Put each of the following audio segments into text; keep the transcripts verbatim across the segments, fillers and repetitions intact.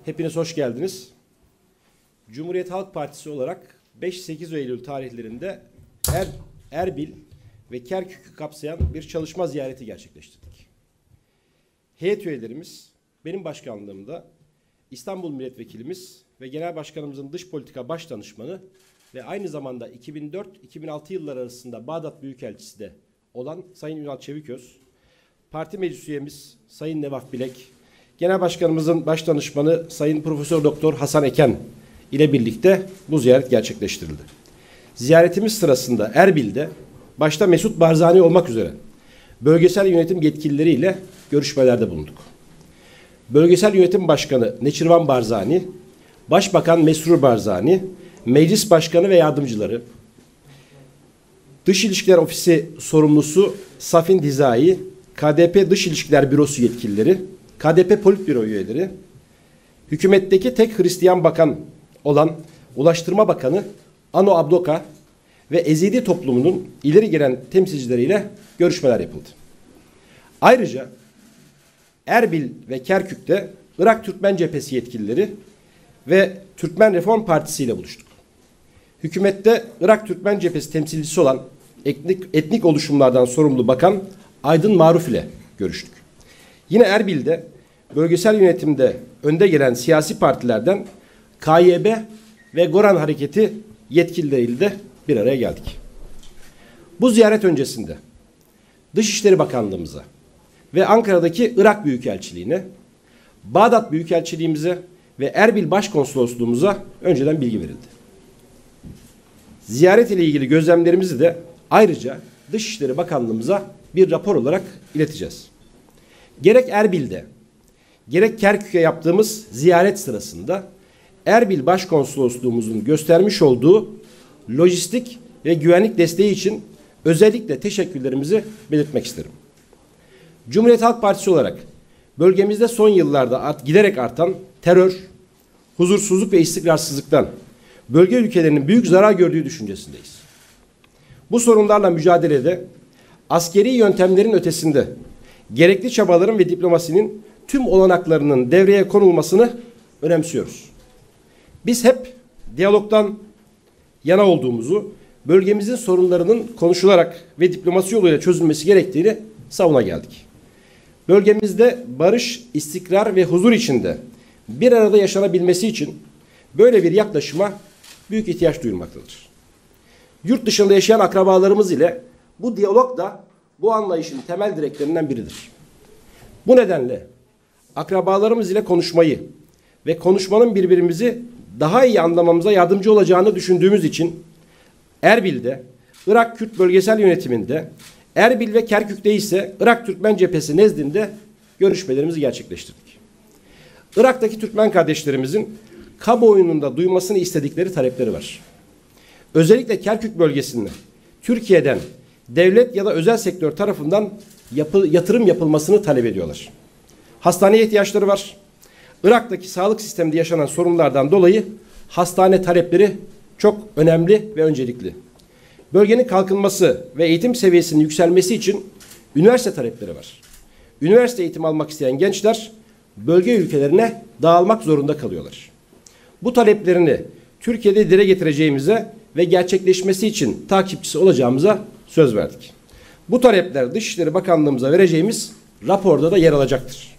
Hepiniz hoş geldiniz. Cumhuriyet Halk Partisi olarak beş sekiz Eylül tarihlerinde Er, Erbil ve Kerkük'ü kapsayan bir çalışma ziyareti gerçekleştirdik. Heyet üyelerimiz, benim başkanlığımda İstanbul Milletvekilimiz ve Genel Başkanımızın dış politika baş danışmanı ve aynı zamanda iki bin dört iki bin altı yılları arasında Bağdat Büyükelçisi de olan Sayın Ünal Çeviköz, parti meclis üyemiz Sayın Nevaf Bilek, Genel Başkanımızın baş danışmanı Sayın Profesör Doktor Hasan Eken ile birlikte bu ziyaret gerçekleştirildi. Ziyaretimiz sırasında Erbil'de başta Mesut Barzani olmak üzere bölgesel yönetim yetkilileriyle görüşmelerde bulunduk. Bölgesel Yönetim Başkanı Neçirvan Barzani, Başbakan Mesrur Barzani, Meclis Başkanı ve yardımcıları, Dış İlişkiler Ofisi sorumlusu Safin Dizai, K D P Dış İlişkiler Bürosu yetkilileri, K D P Politbüro üyeleri, hükümetteki tek Hristiyan bakan olan Ulaştırma Bakanı Ano Abdoka ve Ezidi toplumunun ileri gelen temsilcileriyle görüşmeler yapıldı. Ayrıca Erbil ve Kerkük'te Irak Türkmen Cephesi yetkilileri ve Türkmen Reform Partisi ile buluştuk. Hükümette Irak Türkmen Cephesi temsilcisi olan etnik, etnik oluşumlardan sorumlu Bakan Aydın Maruf ile görüştük. Yine Erbil'de bölgesel yönetimde önde gelen siyasi partilerden K Y B ve Goran Hareketi yetkilileriyle de bir araya geldik. Bu ziyaret öncesinde Dışişleri Bakanlığımıza ve Ankara'daki Irak Büyükelçiliğine, Bağdat Büyükelçiliğimize ve Erbil Başkonsolosluğumuza önceden bilgi verildi. Ziyaret ile ilgili gözlemlerimizi de ayrıca Dışişleri Bakanlığımıza bir rapor olarak ileteceğiz. Gerek Erbil'de, gerek Kerkük'e yaptığımız ziyaret sırasında Erbil Başkonsolosluğumuzun göstermiş olduğu lojistik ve güvenlik desteği için özellikle teşekkürlerimizi belirtmek isterim. Cumhuriyet Halk Partisi olarak bölgemizde son yıllarda art, giderek artan terör, huzursuzluk ve istikrarsızlıktan bölge ülkelerinin büyük zarar gördüğü düşüncesindeyiz. Bu sorunlarla mücadelede askeri yöntemlerin ötesinde gerekli çabaların ve diplomasinin tüm olanaklarının devreye konulmasını önemsiyoruz. Biz hep diyalogdan yana olduğumuzu, bölgemizin sorunlarının konuşularak ve diplomasi yoluyla çözülmesi gerektiğini savuna geldik. Bölgemizde barış, istikrar ve huzur içinde bir arada yaşanabilmesi için böyle bir yaklaşıma büyük ihtiyaç duyulmaktadır. Yurt dışında yaşayan akrabalarımız ile bu diyalog da bu anlayışın temel direklerinden biridir. Bu nedenle akrabalarımız ile konuşmayı ve konuşmanın birbirimizi daha iyi anlamamıza yardımcı olacağını düşündüğümüz için Erbil'de, Irak Kürt Bölgesel Yönetiminde, Erbil ve Kerkük'te ise Irak Türkmen Cephesi nezdinde görüşmelerimizi gerçekleştirdik. Irak'taki Türkmen kardeşlerimizin kamuoyunun duymasını istedikleri talepleri var. Özellikle Kerkük bölgesinde Türkiye'den devlet ya da özel sektör tarafından yapı, yatırım yapılmasını talep ediyorlar. Hastaneye ihtiyaçları var. Irak'taki sağlık sisteminde yaşanan sorunlardan dolayı hastane talepleri çok önemli ve öncelikli. Bölgenin kalkınması ve eğitim seviyesinin yükselmesi için üniversite talepleri var. Üniversite eğitim almak isteyen gençler bölge ülkelerine dağılmak zorunda kalıyorlar. Bu taleplerini Türkiye'de dile getireceğimize ve gerçekleşmesi için takipçisi olacağımıza söz verdik. Bu talepler Dışişleri Bakanlığımıza vereceğimiz raporda da yer alacaktır.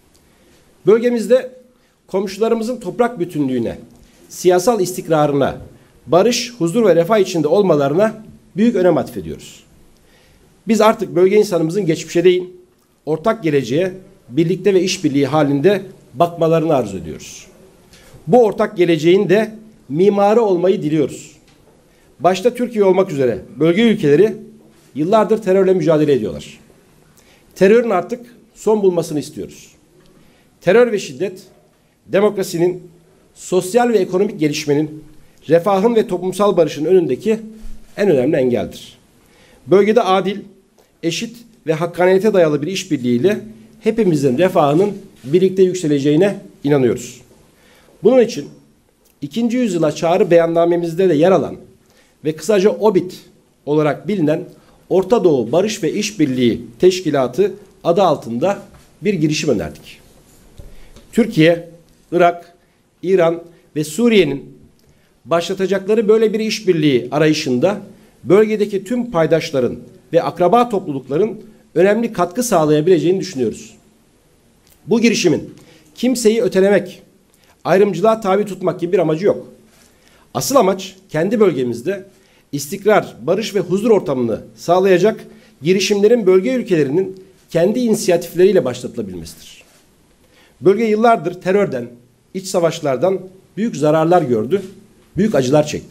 Bölgemizde komşularımızın toprak bütünlüğüne, siyasal istikrarına, barış, huzur ve refah içinde olmalarına büyük önem atfediyoruz. Biz artık bölge insanımızın geçmişe değil, ortak geleceğe birlikte ve işbirliği halinde bakmalarını arzu ediyoruz. Bu ortak geleceğin de mimarı olmayı diliyoruz. Başta Türkiye olmak üzere bölge ülkeleri yıllardır terörle mücadele ediyorlar. Terörün artık son bulmasını istiyoruz. Terör ve şiddet, demokrasinin, sosyal ve ekonomik gelişmenin, refahın ve toplumsal barışın önündeki en önemli engeldir. Bölgede adil, eşit ve hakkaniyete dayalı bir işbirliğiyle hepimizin refahının birlikte yükseleceğine inanıyoruz. Bunun için ikinci yüzyıla çağrı beyannamemizde de yer alan ve kısaca OBİT olarak bilinen Orta Doğu Barış ve İşbirliği Teşkilatı adı altında bir girişim önerdik. Türkiye, Irak, İran ve Suriye'nin başlatacakları böyle bir işbirliği arayışında bölgedeki tüm paydaşların ve akraba toplulukların önemli katkı sağlayabileceğini düşünüyoruz. Bu girişimin kimseyi ötelemek, ayrımcılığa tabi tutmak gibi bir amacı yok. Asıl amaç kendi bölgemizde istikrar, barış ve huzur ortamını sağlayacak girişimlerin bölge ülkelerinin kendi inisiyatifleriyle başlatılabilmesidir. Bölge yıllardır terörden, iç savaşlardan büyük zararlar gördü, büyük acılar çekti.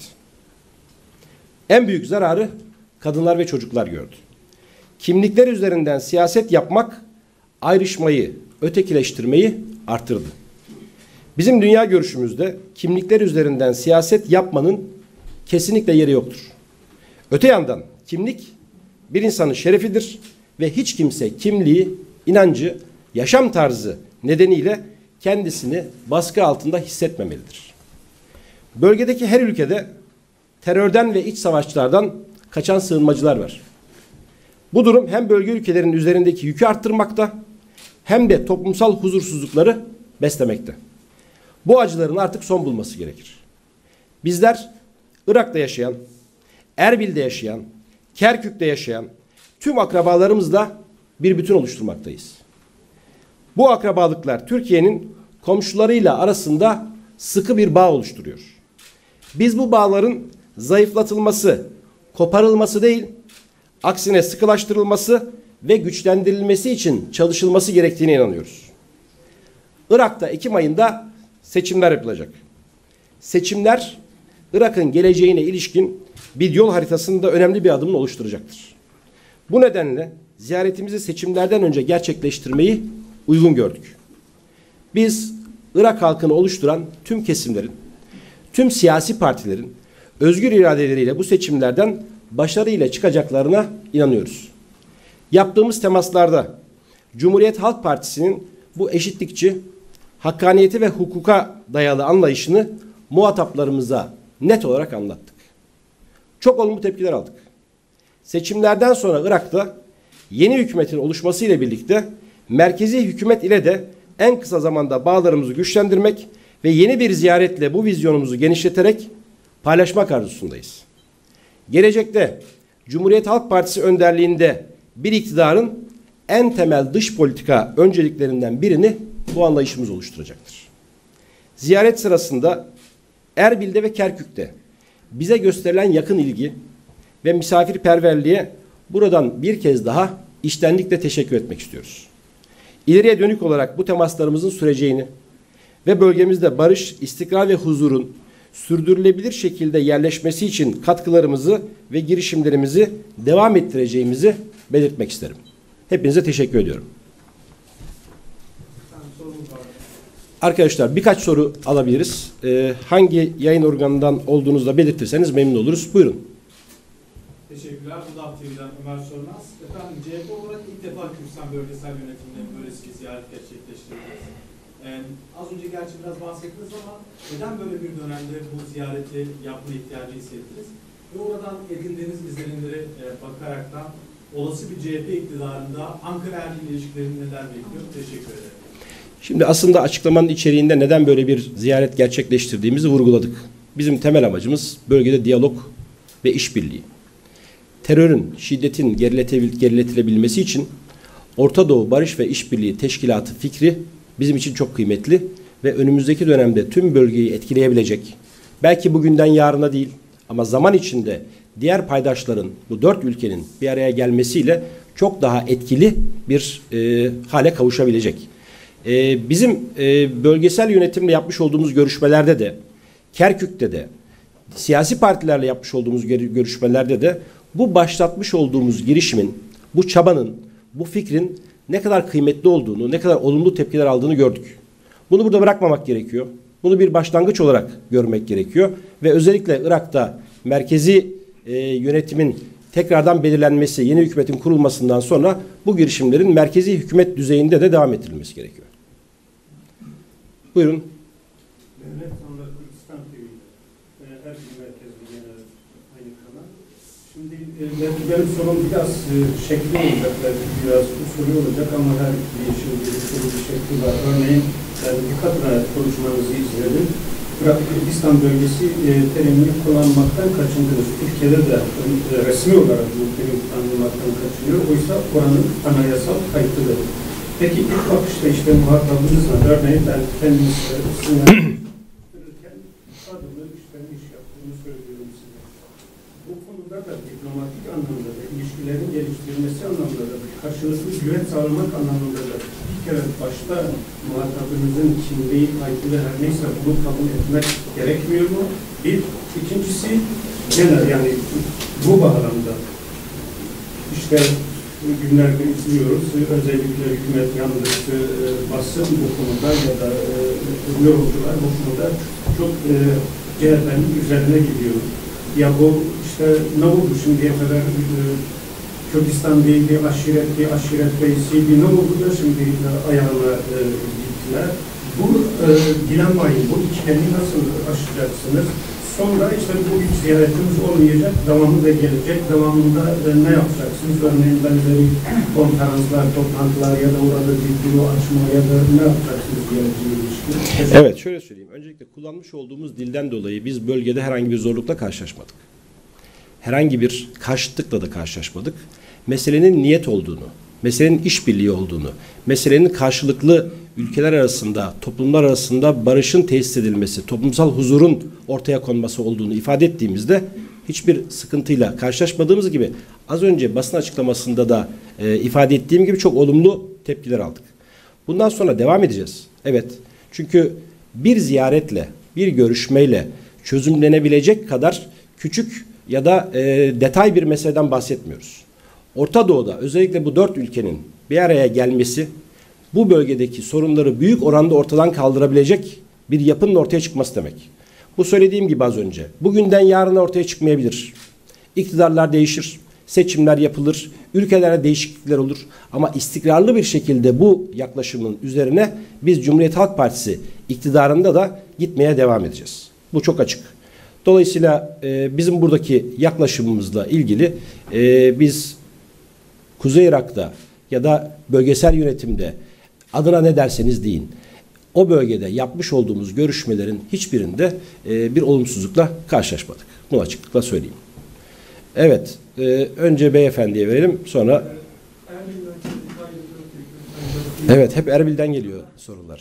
En büyük zararı kadınlar ve çocuklar gördü. Kimlikler üzerinden siyaset yapmak ayrışmayı, ötekileştirmeyi artırdı. Bizim dünya görüşümüzde kimlikler üzerinden siyaset yapmanın kesinlikle yeri yoktur. Öte yandan kimlik bir insanın şerefidir ve hiç kimse kimliği, inancı, yaşam tarzı nedeniyle kendisini baskı altında hissetmemelidir. Bölgedeki her ülkede terörden ve iç savaşlardan kaçan sığınmacılar var. Bu durum hem bölge ülkelerinin üzerindeki yükü arttırmakta hem de toplumsal huzursuzlukları beslemekte. Bu acıların artık son bulması gerekir. Bizler Irak'ta yaşayan, Erbil'de yaşayan, Kerkük'te yaşayan tüm akrabalarımızla bir bütün oluşturmaktayız. Bu akrabalıklar Türkiye'nin komşularıyla arasında sıkı bir bağ oluşturuyor. Biz bu bağların zayıflatılması, koparılması değil, aksine sıkılaştırılması ve güçlendirilmesi için çalışılması gerektiğine inanıyoruz. Irak'ta Ekim ayında seçimler yapılacak. Seçimler Irak'ın geleceğine ilişkin bir yol haritasını da önemli bir adımını oluşturacaktır. Bu nedenle ziyaretimizi seçimlerden önce gerçekleştirmeyi uygun gördük. Biz Irak halkını oluşturan tüm kesimlerin, tüm siyasi partilerin özgür iradeleriyle bu seçimlerden başarıyla çıkacaklarına inanıyoruz. Yaptığımız temaslarda Cumhuriyet Halk Partisi'nin bu eşitlikçi, hakkaniyeti ve hukuka dayalı anlayışını muhataplarımıza net olarak anlattık. Çok olumlu tepkiler aldık. Seçimlerden sonra Irak'ta yeni hükümetin oluşmasıyla birlikte merkezi hükümet ile de en kısa zamanda bağlarımızı güçlendirmek ve yeni bir ziyaretle bu vizyonumuzu genişleterek paylaşmak arzusundayız. Gelecekte Cumhuriyet Halk Partisi önderliğinde bir iktidarın en temel dış politika önceliklerinden birini bu anlayışımız oluşturacaktır. Ziyaret sırasında Erbil'de ve Kerkük'te bize gösterilen yakın ilgi ve misafirperverliğe buradan bir kez daha içtenlikle teşekkür etmek istiyoruz. İleriye dönük olarak bu temaslarımızın süreceğini ve bölgemizde barış, istikrar ve huzurun sürdürülebilir şekilde yerleşmesi için katkılarımızı ve girişimlerimizi devam ettireceğimizi belirtmek isterim. Hepinize teşekkür ediyorum. Arkadaşlar birkaç soru alabiliriz. Ee, hangi yayın organından olduğunuzu da belirtirseniz memnun oluruz. Buyurun. Teşekkürler. Bu da T V'den Ömer Sormaz. Efendim C H P olarak ilk defa Kürdistan bölgesel yönetiminde böylesi bir ziyaret gerçekleştirdiniz. Ee, az önce gerçi biraz bahsettiniz ama neden böyle bir dönemde bu ziyareti yapma ihtiyacı hissettiniz? Ve oradan edindiğiniz izlenimleri e, bakaraktan olası bir C H P iktidarında Ankara-Erbil ilişkilerini neler bekliyor? Teşekkür ederim. Şimdi aslında açıklamanın içeriğinde neden böyle bir ziyaret gerçekleştirdiğimizi vurguladık. Bizim temel amacımız bölgede diyalog ve işbirliği. Terörün, şiddetin geriletilebilmesi için Orta Doğu Barış ve İşbirliği Teşkilatı fikri bizim için çok kıymetli ve önümüzdeki dönemde tüm bölgeyi etkileyebilecek, belki bugünden yarına değil ama zaman içinde diğer paydaşların, bu dört ülkenin bir araya gelmesiyle çok daha etkili bir e, hale kavuşabilecek. E, bizim e, bölgesel yönetimle yapmış olduğumuz görüşmelerde de, Kerkük'te de, siyasi partilerle yapmış olduğumuz görüşmelerde de bu başlatmış olduğumuz girişimin, bu çabanın, bu fikrin ne kadar kıymetli olduğunu, ne kadar olumlu tepkiler aldığını gördük. Bunu burada bırakmamak gerekiyor. Bunu bir başlangıç olarak görmek gerekiyor. Ve özellikle Irak'ta merkezi e, yönetimin tekrardan belirlenmesi, yeni hükümetin kurulmasından sonra bu girişimlerin merkezi hükümet düzeyinde de devam ettirilmesi gerekiyor. Buyurun. Mehmet Tanrı Kürtistan T V'de Erbil merkezli genel aynı kanal. Şimdi benim sorum biraz e, şekli olacak, belki biraz usulü olacak ama her bir işin bir usulü bir şekli var. Örneğin yani dikkatle konuşmanızı izledim. Irak Kürdistan bölgesi e, terimini kullanmaktan kaçındınız. Türkiye'de de e, resmi olarak bu terim kullanılmaktan kaçınıyor. Oysa oranın anayasal kayıtıdır. Peki ilk bakışta işte muhatabınızla, örneğin ben kendimi sınırırken adımı üstlenmiş yaptığını söylüyorum size. Bu konuda da diplomatik anlamda da, ilişkilerin geliştirilmesi anlamında da, karşılıklı güven sağlamak anlamında da bir kere başta muhatabınızın kimliği, kayıtlı her neyse bunu kabul etmek gerekmiyor mu? Bir, ikincisi genel yani bu bağlamda işte günlerde izliyoruz. Özellikle hükümet yanlısı basın bu konuda ya da e, yorumcular bu konuda çok e, C H P'nin üzerine gidiyor. Ya bu işte ne oldu şimdiye kadar e, Kürdistan değildi, aşiretti, aşiret reisiydi, ne oldu da şimdi e, ayağına e, gittiler. Bu e, dilemmayı, bu ikilemi nasıl aşacaksınız? Sonra işte bu ilk ziyaretimiz olmayacak, devamı da gelecek. Devamında e, ne yapacaksınız? Örneğin benzeri konferanslar, toplantılar ya da orada bir büro açma ya da ne yapacaksınız geleceğe ilişkin? Evet, şöyle söyleyeyim. Öncelikle kullanmış olduğumuz dilden dolayı biz bölgede herhangi bir zorlukla karşılaşmadık. Herhangi bir karşıtlıkla da karşılaşmadık. Meselenin niyet olduğunu, meselenin işbirliği olduğunu, meselenin karşılıklı ülkeler arasında, toplumlar arasında barışın tesis edilmesi, toplumsal huzurun ortaya konması olduğunu ifade ettiğimizde hiçbir sıkıntıyla karşılaşmadığımız gibi az önce basın açıklamasında da e, ifade ettiğim gibi çok olumlu tepkiler aldık. Bundan sonra devam edeceğiz. Evet, çünkü bir ziyaretle, bir görüşmeyle çözümlenebilecek kadar küçük ya da e, detay bir meseleden bahsetmiyoruz. Orta Doğu'da özellikle bu dört ülkenin bir araya gelmesi bu bölgedeki sorunları büyük oranda ortadan kaldırabilecek bir yapının ortaya çıkması demek. Bu söylediğim gibi az önce bugünden yarına ortaya çıkmayabilir. İktidarlar değişir, seçimler yapılır, ülkelerde değişiklikler olur ama istikrarlı bir şekilde bu yaklaşımın üzerine biz Cumhuriyet Halk Partisi iktidarında da gitmeye devam edeceğiz. Bu çok açık. Dolayısıyla e, bizim buradaki yaklaşımımızla ilgili e, biz Kuzey Irak'ta ya da bölgesel yönetimde adına ne derseniz deyin, o bölgede yapmış olduğumuz görüşmelerin hiçbirinde e, bir olumsuzlukla karşılaşmadık. Bunu açıklıkla söyleyeyim. Evet, e, önce beyefendiye verelim, sonra... Evet, hep Erbil'den geliyor sorular.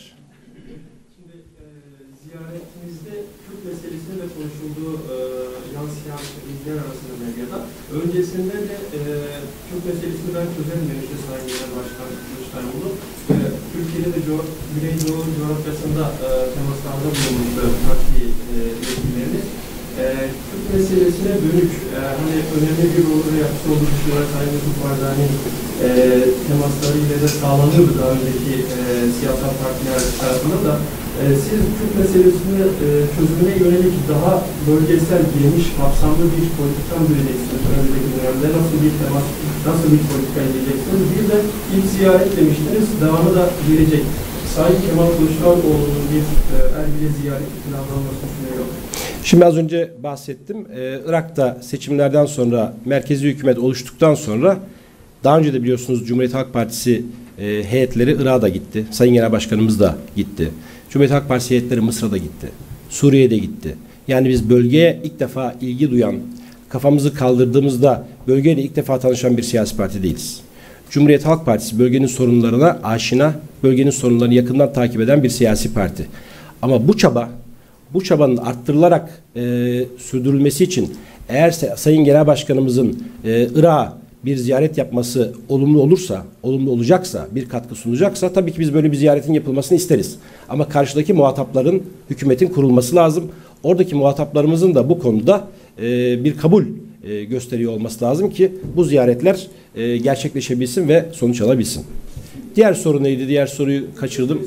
Şimdi e, ziyaretimizde Kürt meselesinin de konuşulduğu e, yansıyan bilgiler arasında medyada. Öncesinde de e, Kürt meselesini ben çözerim demişti Sayın Genel Başkan Kılıçdaroğlu. E, Türkiye'de de Güneydoğu coğrafyasında e, temaslarda bulunmuştu parti e, yetkilileriniz. E, Kürt meselesine dönük e, hani önemli bir rol yapısı olduğu düşünüyorlar. Sayın Yusuf Barzani'nin e, temasları ile de sağlanıyordu daha önceki e, siyasal partiler tarafından da. E, siz Kürt meselesini e, çözümüne yönelik daha bölgesel, geniş, kapsamlı bir politika mı vereceksiniz? Önümüzdeki dönemde nasıl bir temas, nasıl bir politika edeceksiniz? Bir de ilk ziyaret demiştiniz, devamı da gelecek. Sayın Kemal Kılıçdaroğlu'nun bir e, Erbil'e ziyareti planlanmasını düşünüyor. Şimdi az önce bahsettim. Ee, Irak'ta seçimlerden sonra merkezi hükümet oluştuktan sonra daha önce de biliyorsunuz Cumhuriyet Halk Partisi e, heyetleri Irak'a da gitti. Sayın Genel Başkanımız da gitti. Cumhuriyet Halk Partisi heyetleri Mısır'a da gitti. Suriye'de gitti. Yani biz bölgeye ilk defa ilgi duyan, kafamızı kaldırdığımızda bölgeyle ilk defa tanışan bir siyasi parti değiliz. Cumhuriyet Halk Partisi bölgenin sorunlarına aşina, bölgenin sorunlarını yakından takip eden bir siyasi parti. Ama bu çaba, bu çabanın arttırılarak e, sürdürülmesi için eğer Sayın Genel Başkanımızın e, Irak'a bir ziyaret yapması olumlu olursa, olumlu olacaksa, bir katkı sunacaksa tabii ki biz böyle bir ziyaretin yapılmasını isteriz. Ama karşıdaki muhatapların, hükümetin kurulması lazım. Oradaki muhataplarımızın da bu konuda e, bir kabul e, gösteriyor olması lazım ki bu ziyaretler e, gerçekleşebilsin ve sonuç alabilsin. Diğer soru neydi? Diğer soruyu kaçırdım.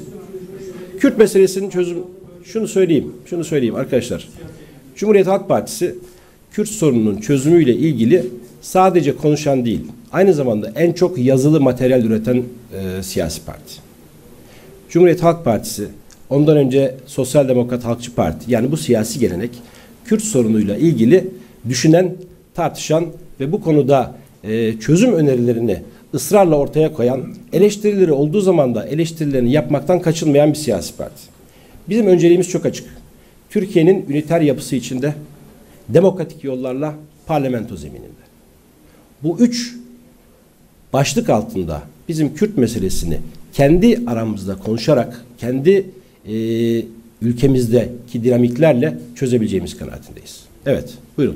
Kürt meselesinin çözüm... Şunu söyleyeyim, şunu söyleyeyim arkadaşlar. Cumhuriyet Halk Partisi Kürt sorununun çözümüyle ilgili sadece konuşan değil, aynı zamanda en çok yazılı materyal üreten e, siyasi parti. Cumhuriyet Halk Partisi, ondan önce Sosyal Demokrat Halkçı Parti, yani bu siyasi gelenek Kürt sorunuyla ilgili düşünen, tartışan ve bu konuda e, çözüm önerilerini ısrarla ortaya koyan, eleştirileri olduğu zaman da eleştirilerini yapmaktan kaçınmayan bir siyasi parti. Bizim önceliğimiz çok açık. Türkiye'nin üniter yapısı içinde demokratik yollarla parlamento zemininde. Bu üç başlık altında bizim Kürt meselesini kendi aramızda konuşarak, kendi e, ülkemizdeki dinamiklerle çözebileceğimiz kanaatindeyiz. Evet, buyurun.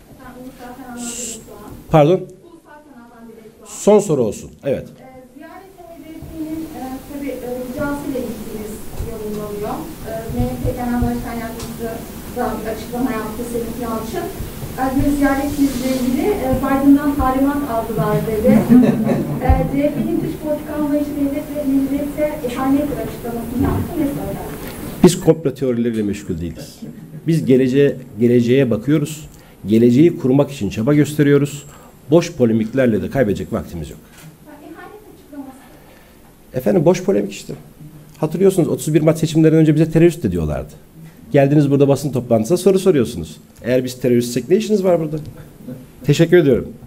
Pardon? Son soru olsun. Evet. Ziyaret hedefinin tabii ricasıyla ilgili yorumlanıyor. M H P Genel Başkan Yardımcısı da bir açıklama yaptı Selim Yalçın. Bir ziyaretimizle ilgili Biden'dan talimat aldılar dedi. C H P'nin dış politika anlayışı devlet ve millete ihanettir açıklamasını yaptı. Ne söyler? Biz komplo teorileriyle meşgul değiliz. Biz geleceğe, geleceğe bakıyoruz. Geleceği kurmak için çaba gösteriyoruz. Boş polemiklerle de kaybedecek vaktimiz yok. İhanet açıklaması. Efendim boş polemik işte. Hatırlıyorsunuz otuz bir Mart seçimlerinden önce bize terörist de diyorlardı. Geldiniz burada basın toplantısına soru soruyorsunuz. Eğer biz teröristsek ne işiniz var burada? Teşekkür ediyorum.